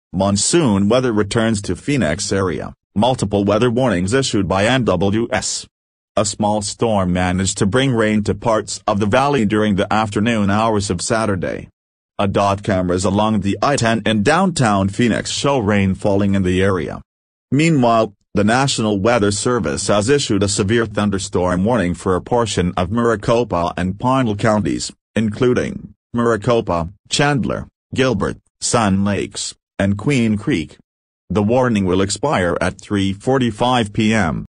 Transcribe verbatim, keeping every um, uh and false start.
Monsoon weather returns to Phoenix area, multiple weather warnings issued by N W S. A small storm managed to bring rain to parts of the valley during the afternoon hours of Saturday. A D O T cameras along the I ten in downtown Phoenix show rain falling in the area. Meanwhile, the National Weather Service has issued a severe thunderstorm warning for a portion of Maricopa and Pinal Counties, including Maricopa, Chandler, Gilbert, Sun Lakes, and Queen Creek. The warning will expire at three forty-five p m